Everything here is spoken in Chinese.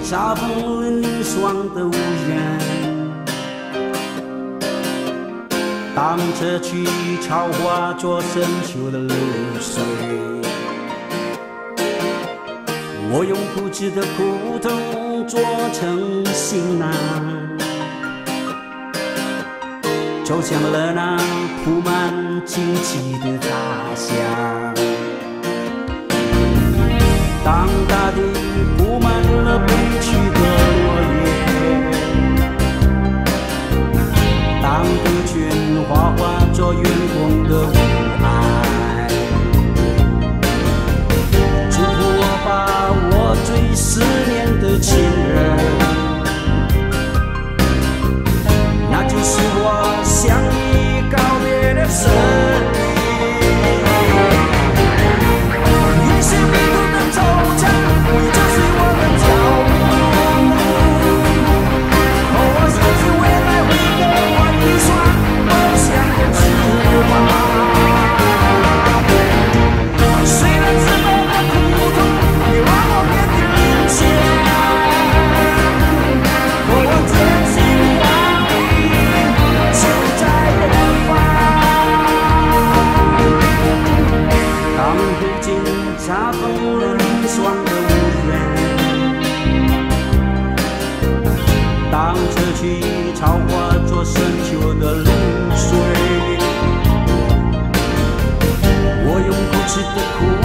恰逢了凝霜的无人。当这曲潮化作深秋的露水，我用固执的苦痛做成行囊，走向了那铺满荆棘的他乡。当大地铺满了悲泣的落叶，当杜鹃花化作远空的雾霭，祝福我把我最思念的亲人，那就是我向你告别的声音。也是迷途的惆怅，你就是我的脚步。哦，我相信未来会给我一双梦想的翅膀。虽然之后的苦痛也让我遍体鳞伤，可我坚信光明就在远方。当北京恰逢了凝霜的无人，当这曲潮化作深秋的露水，我用固执的苦